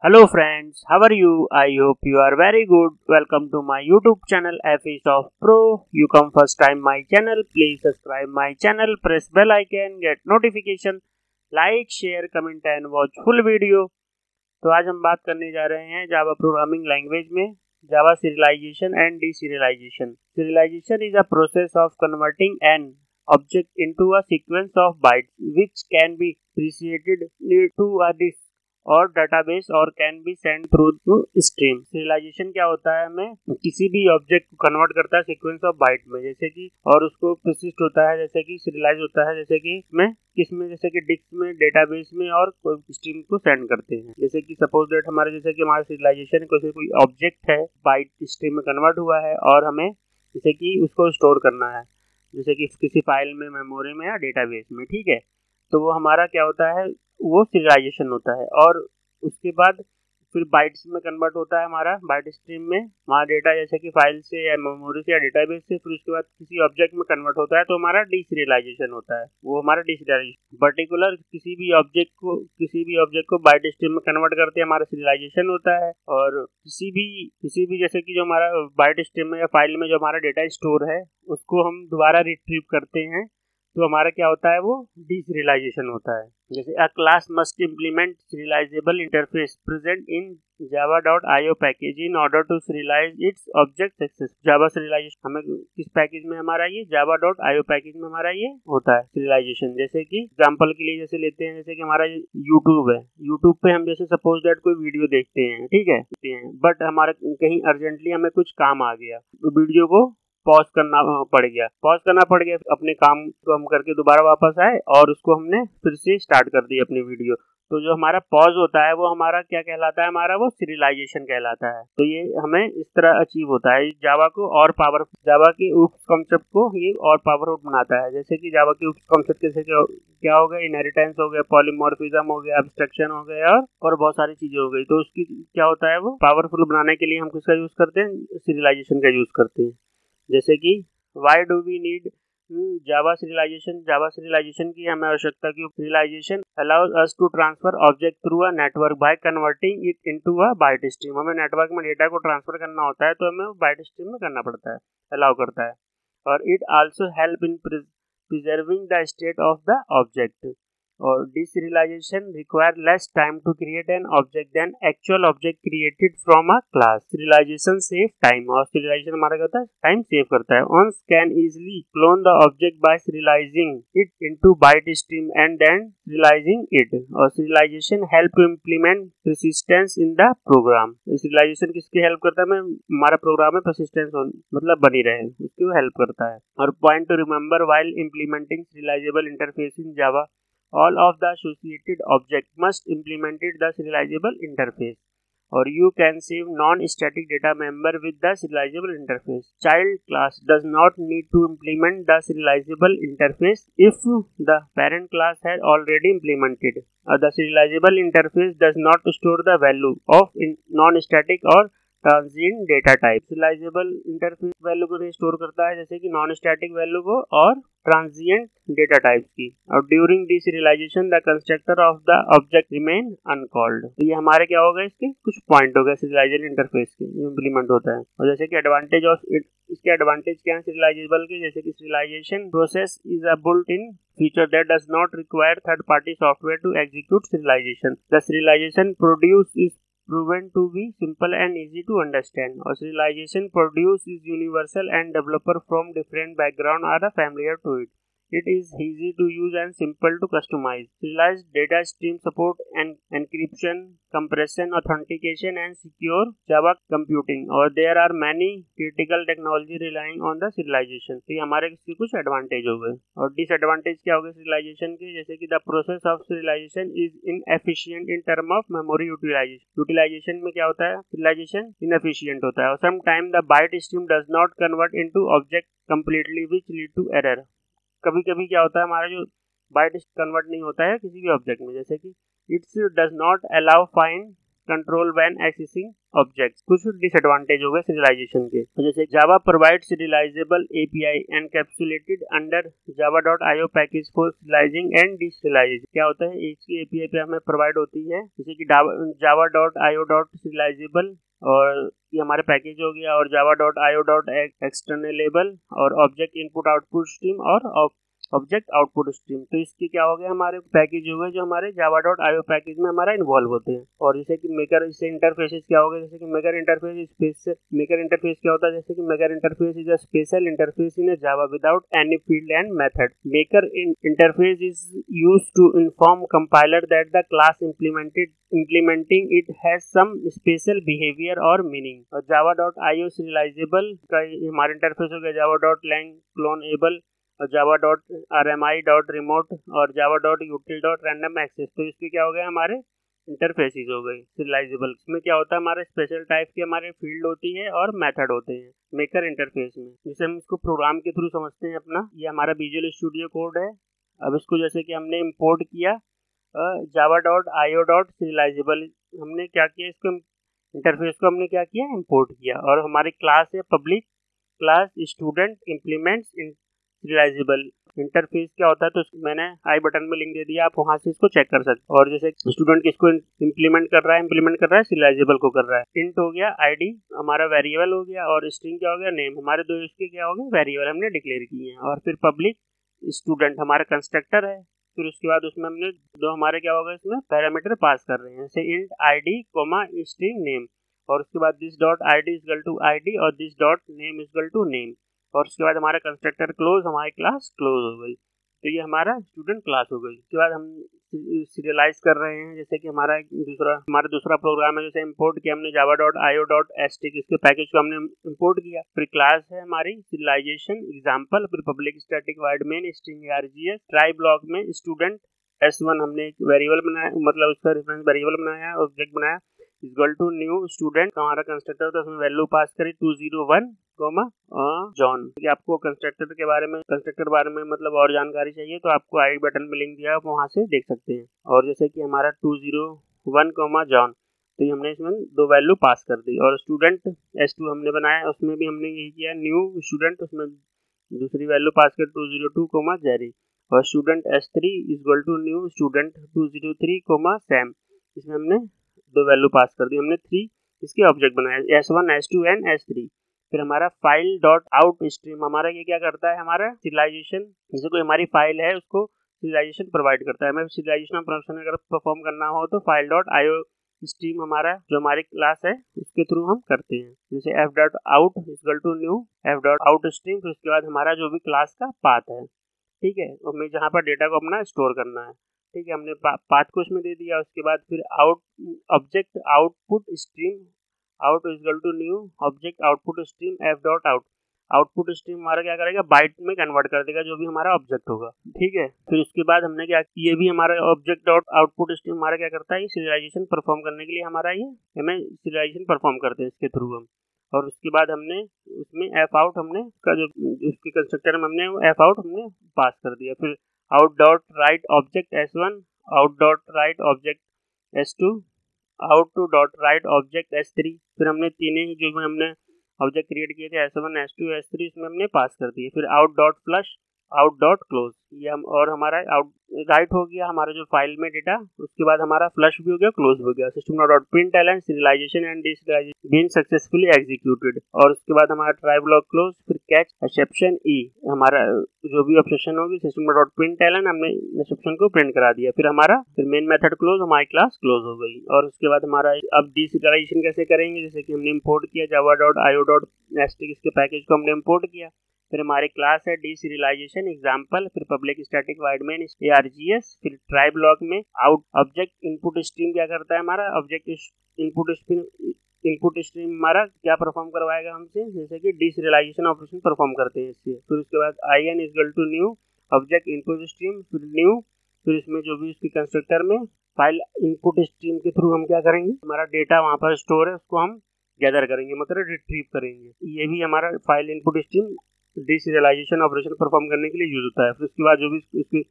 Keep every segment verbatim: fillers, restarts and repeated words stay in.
Hello friends, how are you? I hope you are very good. Welcome to my YouTube channel F E Soft Pro. You come first time my channel, please subscribe my channel, press bell icon, get notification, like, share, comment and watch full video. तो आज हम बात करने जा रहे हैं जावा programming language में Java serialization and deserialization. Serialization is a process of converting an object into a sequence of bytes which can be preceded to a disk और डाटाबेस और can be send through to stream. Serialization क्या होता है, हमें किसी भी object को convert करता है सीक्वेंस ऑफ बाइट में, जैसे कि और उसको प्रिसिस्ट होता है, जैसे कि सीरियलाइज होता है, जैसे कि में किसमें, जैसे कि डिस्क में, डेटाबेस में और कोई स्ट्रीम को सेंड करते हैं. जैसे कि सपोज दैट हमारे जैसे कि हमारा सीरियलाइजेशन कोई कोई ऑब्जेक्ट है बाइट स्ट्रीम में कन्वर्ट हुआ है और हमें जैसे कि उसको स्टोर करना है, जैसे कि किसी फाइल में, मेमोरी में या डेटाबेस में. ठीक है, तो वो हमारा क्या होता है, वो सीरियलाइजेशन होता है. और उसके बाद फिर बाइट्स में कन्वर्ट होता है हमारा बाइट स्ट्रीम में हमारा डेटा, जैसे कि फाइल से या मेमोरी से या डेटाबेस से. फिर उसके बाद किसी ऑब्जेक्ट में कन्वर्ट होता है तो हमारा डीसीरियलाइजेशन होता है, वो हमारा डीसीरियलाइजेशन. पर्टिकुलर किसी भी ऑब्जेक्ट को किसी भी ऑब्जेक्ट को बाइट स्ट्रीम में कन्वर्ट करते हैं हमारा सीरियलाइजेशन होता है. और किसी भी किसी भी जैसे कि जो हमारा बाइट स्ट्रीम में या फाइल में जो हमारा डेटा स्टोर है उसको हम दोबारा रिट्रीव करते हैं तो हमारा क्या होता है, वो डीसीरियलाइजेशन होता है. जैसे a class must implement serializable interface present in java.io package in order to serialize its object success. Java serialization हमें किस पैकेज में हमारा ये java.io पैकेज में हमारा ये होता है सीरियलाइजेशन. जैसे कि एग्जांपल के लिए जैसे लेते हैं, जैसे कि हमारा यूट्यूब है, यूट्यूब पे हम जैसे सपोज दैट कोई वीडियो देखते हैं, ठीक है, बट हमारे कहीं अर्जेंटली हमें कुछ काम आ गया तो वीडियो को पॉज करना पड़ गया पॉज करना पड़ गया अपने काम को हम करके दोबारा वापस आए और उसको हमने फिर से स्टार्ट कर दी अपनी वीडियो. तो जो हमारा पॉज होता है वो हमारा क्या कहलाता है, हमारा वो सीरियलाइजेशन कहलाता है. तो ये हमें इस तरह अचीव होता है. जावा को और पावर जावा के उप कॉन्सेप्ट को ये और पावरफुल बनाता है. जैसे कि जावा के उप कॉन्सेप्ट जैसे क्या हो गया, इनहेरिटेंस हो गया, पॉलीमॉर्फिज्म हो गया, एब्स्ट्रैक्शन हो गया और, और बहुत सारी चीजें हो गई. तो उसकी क्या होता है, वो पावरफुल बनाने के लिए हम किसका यूज करते हैं, सीरियलाइजेशन का यूज करते हैं. जैसे कि why do we need Java serialization. Java serialization की हमें आवश्यकता क्यों. Serialization allows us to transfer object through a network by converting it into a byte stream. हमें नेटवर्क में डेटा को ट्रांसफर करना होता है तो हमें बाइट स्ट्रीम में करना पड़ता है, अलाउ करता है. और it also help in preserving the state of the object. और deserialization require less time to create an object than actual object created from a class. Serialization save time. और serialization हमारा क्या होता है, टाइम सेव करता है. Once can easily clone the object by serializing it into byte stream and then serializing it. और serialization help to implement persistence in the program. serialization किसकी help करता है, हमारा प्रोग्राम में persistence मतलब बनी रहे उसकी हेल्प करता है. और point to remember while implementing serializable interface in Java, all of the associated objects must implemented the serializable interface. Or you can save non-static data member with the serializable interface. Child class does not need to implement the serializable interface if the parent class has already implemented. Uh, the serializable interface does not store the value of non-static or transient data type. Serializable interface value को store करता है, जैसे कि non static value को और transient data types की. और during deserialization the constructor of the object remain uncalled. तो ये हमारे क्या होगा, इसके कुछ पॉइंट हो गए सीरियलाइजेबल इंटरफेस के इंप्लीमेंट होता है. और जैसे कि एडवांटेज ऑफ इट, इसके एडवांटेज क्या है सीरियलाइजेबल के, जैसे कि serialization process is a built in feature that does not require third party software to execute serialization. The serialization produced is proven to be simple and easy to understand. Or serialization produced is universal and developer from different background are familiar to it. It is easy to use and simple to customize. Serialized data stream support and encryption, compression, authentication and secure Java computing. और there are many critical technology relying on the serialization. तो ये हमारे इसके कुछ advantage हो गए. और disadvantage क्या हो गए serialization के, जैसे कि the process of serialization is inefficient in term of memory utilization. Utilization में क्या होता है, serialization inefficient होता है. और sometimes the byte stream does not convert into object completely which lead to error. कभी कभी क्या होता है, हमारा जो बाइट कन्वर्ट नहीं होता है किसी भी ऑब्जेक्ट में, जैसे कि its does not allow fine control when accessing objects. कुछ डिसएडवांटेज हो गए सीरियलाइजेशन के, जैसे Java provide serializable API encapsulated under Java dot IO package for serializing and deserializing. क्या होता है, इसकी एपीआई पे हमें प्रोवाइड होती है, जैसे कि Java dot IO dot serializable, और ये हमारे पैकेज हो गया, और Java dot IO dot externalizable, और ऑब्जेक्ट इनपुट आउटपुट स्ट्रीम और ऑब्जेक्ट आउटपुट स्ट्रीम। तो इसके क्या हो गया, हमारे पैकेज हो गए जो हमारे जावा डॉट आईओ पैकेज में हमारा इन्वॉल्व होते हैं। और जैसे कि मेकर, इससे इंटरफेसेस क्या हो गए, जैसे कि marker interface space marker interface क्या होता है, जैसे कि marker interface is a special interface in Java without any field and method. Marker interface is used to inform compiler that the class implemented implementing it has some special behavior और meaning। और Java dot IO serialisable का हमारा interface हो गया Java dot lang cloneable, और Java dot R M I dot remote, और Java dot util dot random access. तो इसके क्या हो गया, हमारे इंटरफेसेस हो गए सीरियलाइजेबल। इसमें क्या होता है, हमारे स्पेशल टाइप की हमारे फील्ड होती है और मेथड होते हैं मेकर इंटरफेस में, जिसे हम इसको प्रोग्राम के थ्रू समझते हैं अपना। ये हमारा विजुअल स्टूडियो कोड है। अब इसको जैसे कि हमने इम्पोर्ट किया Java dot IO dot serializable, हमने क्या किया, इसको इंटरफेस को हमने क्या किया, इंपोर्ट किया। और हमारी क्लास है public class student implements serializable. Interface क्या होता है, तो मैंने आई बटन में लिंक दे दिया, आप वहां से इसको चेक कर सकते। और जैसे स्टूडेंट किसको इंप्लीमेंट कर रहा है, इंप्लीमेंट कर रहा है सीरियलाइजेबल को कर रहा है। इंट हो गया आईडी हमारा वेरिएबल हो गया, और स्ट्रिंग क्या हो गया, नेम। हमारे दो इसके क्या हो गए, वेरिएबल हमने डिक्लेयर किए हैं। और फिर पब्लिक स्टूडेंट हमारा कंस्ट्रक्टर है। फिर उसके बाद उसमें हमने दो हमारे क्या होगा, इसमें पैरामीटर पास कर रहे हैं, जैसे int ID comma string name. और उसके बाद this dot ID equal to ID और this dot name equal to name. और उसके बाद हमारा कंस्ट्रक्टर क्लोज, हमारी क्लास क्लोज हो गई। तो ये हमारा स्टूडेंट क्लास हो गई। उसके बाद हम सीरियलाइज कर रहे हैं, जैसे कि हमारा दूसरा हमारा दूसरा प्रोग्राम है, जैसे इंपोर्ट किया हमने Java dot IO dot asterisk, इसके पैकेज को हमने इंपोर्ट किया। फिर क्लास है हमारी सीरियलाइजेशन एग्जांपल, फिर public static void main string args, try block में स्टूडेंट एस वन हमने एक वेरिएबल बनाया, मतलब उसका रेफरेंस वेरिएबल बनाया, ऑब्जेक्ट बनाया इक्वल टू न्यू स्टूडेंट, हमारा कंस्ट्रक्टर तो उसमें वैल्यू पास करी two zero one comma John. आपको कंस्ट्रक्टर के बारे में कंस्ट्रक्टर बारे में मतलब और जानकारी चाहिए तो आपको आई बटन में लिंक दिया, आप वहां से देख सकते हैं। और जैसे कि हमारा two zero one comma John, तो हमने इसमें दो वैल्यू पास कर दी। और स्टूडेंट एस टू हमने बनाया, उसमें भी हमने यही किया, न्यू स्टूडेंट, उसमें दूसरी वैल्यू पास कर two zero two comma Jerry. और student S three equal to new student two zero three comma Sam, इसमें हमने दो वैल्यू पास कर दी। हमने थ्री इसके ऑब्जेक्ट बनाए, S one S two and S three. फिर हमारा फाइल डॉट आउट स्ट्रीम हमारा ये क्या करता है, हमारा सीरियलाइजेशन, जैसे कोई हमारी फाइल है उसको सीरियलाइजेशन प्रोवाइड करता है। हमें सीरियलाइजेशन ऑपरेशन अगर परफॉर्म करना हो तो फाइल डॉट आईओ स्ट्रीम हमारा जो हमारी क्लास है उसके थ्रू हम करते हैं, जैसे F dot out equal to new F dot out stream. फिर उसके बाद हमारा जो भी क्लास का पाथ है, ठीक है, हमें जहाँ पर डेटा को अपना स्टोर करना है, ठीक है, हमने पा, पाथ को उसमें दे दिया। उसके बाद फिर out object output stream out equal to new object output stream F dot out. Output stream हमारा क्या करेगा, बाइट में कन्वर्ट कर देगा जो भी हमारा ऑब्जेक्ट होगा, ठीक है। फिर उसके बाद हमने क्या, ये भी हमारा ऑब्जेक्ट डॉट आउटपुट स्ट्रीम हमारा क्या करता है, ये सीरियलाइजेशन परफॉर्म करने के लिए हमारा ये हमें सीरियलाइजेशन परफॉर्म करते हैं इसके थ्रू हम। और उसके बाद हमने उसमें एफ आउट हमने का जो उसके कंस्ट्रक्टर में हमने एफ आउट हमने पास कर दिया। फिर out dot write object S one, out dot write object S two, out to dot write object S three. फिर हमने तीनों ही जो हमने ऑब्जेक्ट क्रिएट किए थे S one S two S three, इसमें हमने पास कर दिए। फिर out dot flush, out dot close, ये हम और हमारा आउट राइट हो गया हमारा जो फाइल में डेटा। उसके बाद हमारा फ्लश भी हो गया, क्लोज हो गया। System dot print LN serialization and deserialization been successfully executed. और उसके बाद हमारा ट्राई ब्लॉक क्लोज, फिर कैच एक्सेप्शन ई, हमारा जो भी ऑब्जेक्शन होगी सिस्टम डॉट प्रिंट एलन, हमने एक्सेप्शन को प्रिंट करा दिया। फिर हमारा फिर मेन मेथड क्लोज, हमारी क्लास क्लोज हो गई। और उसके बाद हमारा अब डिसीरियलाइजेशन कैसे करेंगे, जैसे कि हमने इंपोर्ट किया Java dot IO dot asterisk, इसके पैकेज को हमने इंपोर्ट किया। फिर हमारी क्लास है डीसीरियलाइजेशन एग्जांपल, फिर public static void main args. फिर ट्राई ब्लॉक में आउट ऑब्जेक्ट इनपुट स्ट्रीम क्या करता है, हमारा object input stream input stream हमारा क्या परफॉर्म करवाएगा हमसे, जैसे कि डीसीरियलाइजेशन ऑपरेशन परफॉर्म करते हैं इससे। फिर उसके बाद I N equal to new object input stream, फिर न्यू, फिर इसमें जो भी उसके कंस्ट्रक्टर में फाइल इनपुट स्ट्रीम के थ्रू हम क्या करेंगे, हमारा डेटा वहाँ पर स्टोर है उसको हम गैदर करेंगे, मतलब रिट्रीव करेंगे। ये भी हमारा file input stream deserialization operation perform करने के लिए यूज होता है। फिर उसके बाद जो भी उसके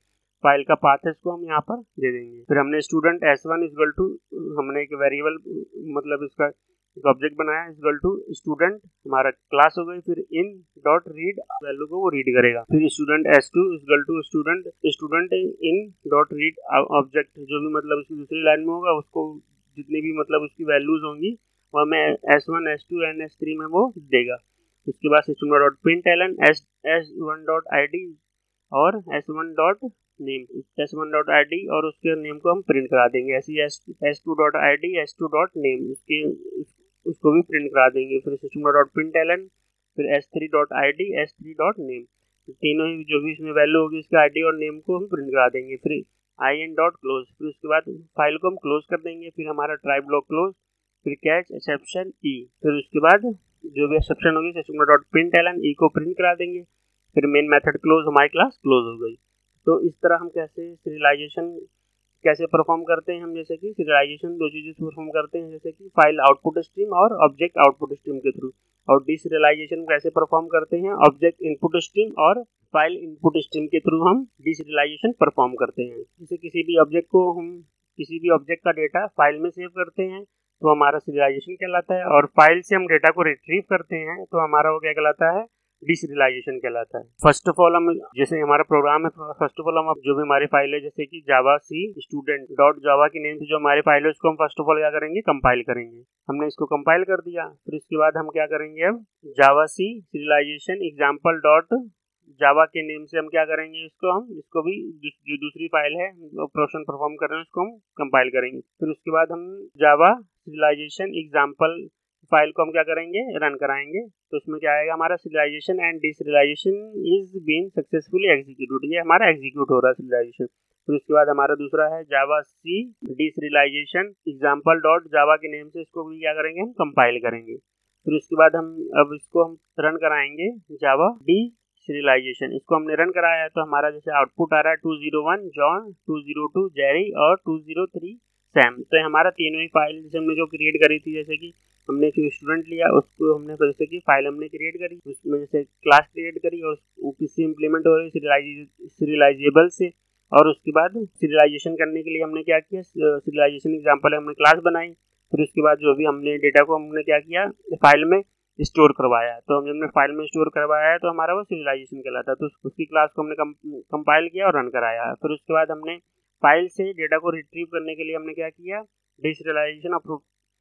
फाइल का पाथ है इसको हम यहाँ पर दे देंगे। फिर हमने student S one equal to, हमने एक वेरिएबल मतलब इसका एक ऑब्जेक्ट बनाया इक्वल टू स्टूडेंट, हमारा क्लास हो गई। फिर इन डॉट रीड वैल्यू को वो रीड करेगा। फिर student S two equal to student student in dot read object, जो भी मतलब उसकी दूसरी लाइन में होगा उसको जितनी भी मतलब उसकी वैल्यूज होंगी वो हमें S one S two and S three में वो देगा। उसके बाद system dot print LN S S one dot I D और S one dot name, S one dot I D और उसके नेम को हम प्रिंट करा देंगे। ऐसे S S two dot I D S two dot name उसके उसको भी प्रिंट करा देंगे। फिर सिस्टम डॉट प्रिंट एलन, फिर S three dot I D S three dot name, तीनों ही जो भी इसमें वैल्यू होगी उसके आई डी और नेम को हम प्रिंट करा देंगे। फिर आई एन डॉट क्लोज, फिर उसके बाद फाइल को हम क्लोज कर देंगे। फिर हमारा ट्राई ब्लॉक क्लोज, फिर कैच एक्सेप्शन ई, फिर उसके बाद जो भी एक्सेप्शन होगी system dot print LN E को प्रिंट करा देंगे। फिर मेन मेथड क्लोज, हमारी क्लास क्लोज हो गई। तो इस तरह हम कैसे सीरियलाइजेशन कैसे परफॉर्म करते हैं हम, जैसे कि सीरियलाइजेशन दो चीज़ें परफॉर्म करते हैं, जैसे कि फाइल आउटपुट स्ट्रीम और ऑब्जेक्ट आउटपुट स्ट्रीम के थ्रू। और डीसीरियलाइजेशन कैसे परफॉर्म करते हैं, ऑब्जेक्ट इनपुट स्ट्रीम और फाइल इनपुट स्ट्रीम के थ्रू हम डीसीरियलाइजेशन परफॉर्म करते हैं। जैसे किसी भी ऑब्जेक्ट को हम किसी भी ऑब्जेक्ट का डेटा फाइल में सेव करते हैं तो हमारा सीरियलाइजेशन कहलाता है, और फाइल से हम डेटा को रिट्रीव करते हैं तो हमारा वो क्या कहलाता है, डीसीरियलाइजेशन कहलाता है। फर्स्ट ऑफ ऑल हम जैसे हमारा प्रोग्राम है, फर्स्ट ऑफ ऑल हम जो भी हमारी फाइल है जैसे कि जावा सी स्टूडेंट डॉट जावा की नेम से जो हमारी फाइल है उसको हम फर्स्ट ऑफ ऑल क्या करेंगे, कंपाइल करेंगे। हमने इसको कंपाइल कर दिया। फिर इसके बाद हम क्या करेंगे, अब Java C serialization example dot Java के नेम से हम क्या करेंगे, इसको हम इसको भी जो दूसरी फाइल है ऑपरेशन परफॉर्म कर रहे हैं उसको हम कंपाइल करेंगे। फिर उसके बाद हम जावा सीरियलाइजेशन एग्जाम्पल फाइल को हम क्या करेंगे, रन कराएंगे। तो इसमें क्या आएगा, हमारा serialization and deserialization is been successfully executed, ये हमारा एग्जीक्यूट हो रहा है सीरियलाइजेशन। फिर उसके बाद हमारा दूसरा है जावा सी डीसीरियलाइजेशन एग्जाम्पल डॉट जावा के नेम से इसको भी क्या करेंगे, हम कंपाइल करेंगे। फिर उसके बाद हम अब इसको हम रन कराएंगे जावा डी सीरियलाइजेशन, इसको हमने रन कराया है तो हमारा जैसे आउटपुट आ रहा है two zero one John, two zero two Jerry और टू जीरो थ्री सैम। तो हमारा तीनों ही फाइल जैसे हमने जो क्रिएट करी थी, जैसे कि हमने जो स्टूडेंट लिया उसको हमने जैसे कि फाइल हमने क्रिएट करी, उसमें जैसे क्लास क्रिएट करी और वो किससे इम्प्लीमेंट हो रही है, सीरियलाइजेबल से। और उसके बाद सीरियलाइजेशन करने के लिए हमने क्या किया, सीरियलाइजेशन एग्जाम्पल हमने क्लास बनाई। फिर उसके बाद जो भी हमने डेटा को हमने क्या किया, फाइल में स्टोर करवाया। तो हम हमने फाइल में स्टोर करवाया है तो हमारा वो सीरियलाइजेशन कहलाता है। तो उसकी क्लास को हमने कंपाइल किया और रन कराया। फिर उसके बाद हमने फाइल से डेटा को रिट्रीव करने के लिए हमने क्या किया, डीसीरियलाइजेशन अप्रूव,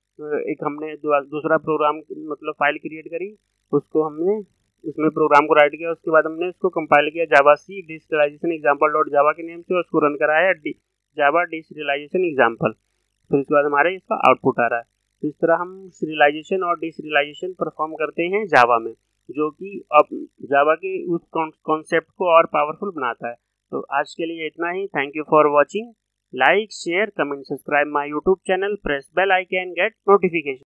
एक हमने दूसरा प्रोग्राम मतलब फाइल क्रिएट करी, उसको हमने उसमें प्रोग्राम को राइट किया। उसके बाद हमने इसको कंपाइल किया जावा सी डीसीरियलाइजेशन एग्जाम्पल डॉट जावा के नेम से, उसको रन कराया जावा डीसीरियलाइजेशन एग्जाम्पल। फिर उसके बाद हमारे इसका आउटपुट आ रहा है। तो इस तरह हम सीरियलाइजेशन और डीसीरियलाइजेशन परफॉर्म करते हैं जावा में, जो कि अब जावा के उस कॉन्सेप्ट को और पावरफुल बनाता है। तो आज के लिए इतना ही। Thank you for watching. Like share comment subscribe my YouTube channel, press bell icon, get notification.